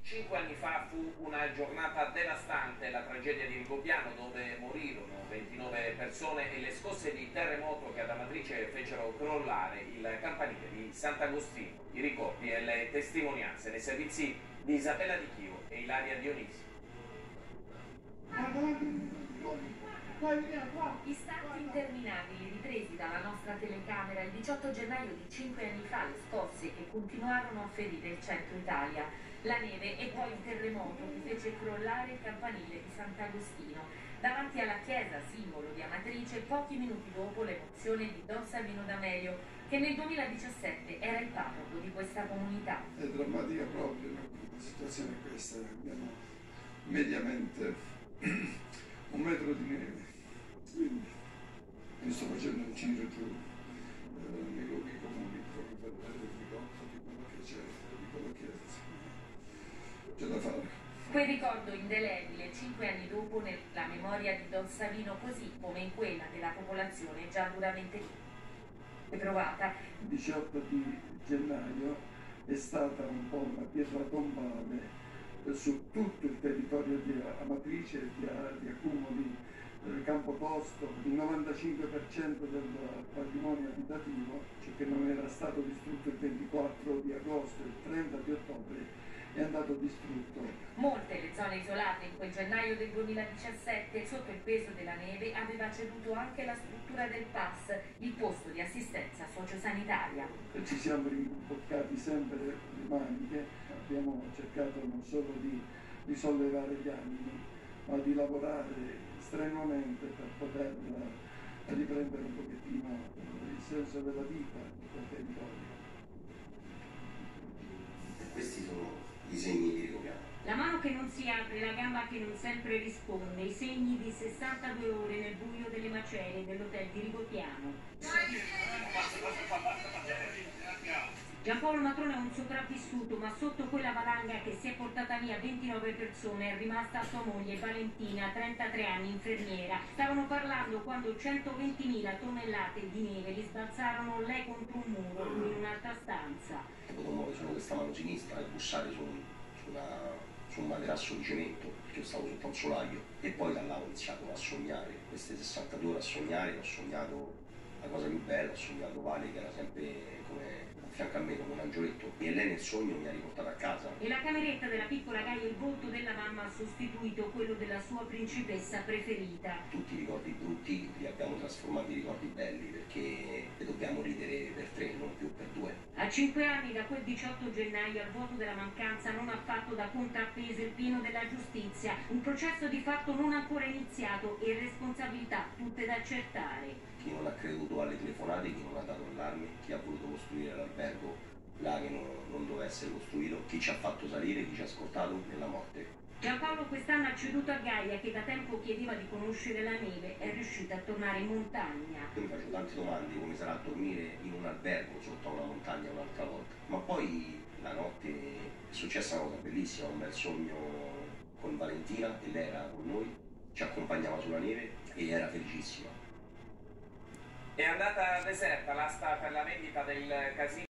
5 anni fa fu una giornata devastante, la tragedia di Rigopiano, dove morirono 29 persone e le scosse di terremoto che ad Amatrice fecero crollare il campanile di Sant'Agostino. I ricordi e le testimonianze nei servizi di Isabella Di Chio e Ilaria Dionisi. Istanti interminabili ripresi dalla nostra telecamera il 18 gennaio di 5 anni fa, le scosse che continuarono a ferire il centro Italia, la neve e poi il terremoto che fece crollare il campanile di Sant'Agostino. Davanti alla chiesa, simbolo di Amatrice, pochi minuti dopo l'emozione di Don Savino D'Amelio, che nel 2017 era il parroco di questa comunità. È drammatica proprio, la situazione è questa, abbiamo mediamente 1 metro di neve, quindi io sto facendo un giro giù nei luoghi comuni proprio per rendermi conto di quello che c'è, di quello che c'è da fare. Quel ricordo indelebile 5 anni dopo nella memoria di Don Savino, così come in quella della popolazione già duramente provata. Il 18 di gennaio è stata un po' una pietra tombale su tutto il territorio di Amatrice, di Accumoli, Campotosto, il 95% del patrimonio abitativo, cioè che non era stato distrutto il 24 di agosto, il 30 di ottobre, è andato distrutto. Molte le zone isolate in quel gennaio del 2017, sotto il peso della neve, aveva ceduto anche la struttura del PAS, il posto di assistenza sociosanitaria. Ci siamo rimboccati sempre le maniche, abbiamo cercato non solo di sollevare gli animi, ma di lavorare strenuamente per poter riprendere un pochettino il senso della vita di quel territorio. Questi sono i segni di Rigopiano. La mano che non si apre, la gamba che non sempre risponde, i segni di 62 ore nel buio delle macerie dell'hotel di Rigopiano. Giampaolo Matrone è un sopravvissuto, ma sotto quella valanga che si è portata via 29 persone è rimasta sua moglie Valentina, 33 anni, infermiera. Stavano parlando quando 120.000 tonnellate di neve li sbalzarono lei contro un muro, lui in un'altra stanza. Potevo muovere solo questa mano sinistra e bussare su un materasso di cemento, perché io stavo sotto un solaio, e poi da là ho iniziato a sognare, queste 62 ore a sognare, ho sognato la cosa più bella, ho sognato Vale che era sempre come a fianco a me come un angioletto, e lei nel sogno mi ha riportato a casa. E la cameretta della piccola Gaia, il volto della mamma ha sostituito quello della sua principessa preferita. Tutti i ricordi brutti li abbiamo trasformati in ricordi belli, perché dobbiamo ridere per 3, non più per 2. A 5 anni da quel 18 gennaio al vuoto della mancanza non ha fatto da contrappeso il pieno della giustizia, un processo di fatto non ancora iniziato e responsabilità tutte da accertare. Chi non ha creduto alle telefonate, chi non ha dato allarme, chi ha voluto costruire l'albergo là che non doveva essere costruito, chi ci ha fatto salire, chi ci ha ascoltato nella morte. Giampaolo quest'anno ha ceduto a Gaia, che da tempo chiedeva di conoscere la neve, è riuscita a tornare in montagna. Io mi faccio tante domande, come sarà dormire in un albergo sotto una montagna un'altra volta. Ma poi la notte è successa una cosa bellissima, un bel sogno con Valentina, e lei era con noi, ci accompagnava sulla neve e era felicissima. È andata deserta l'asta per la vendita del casino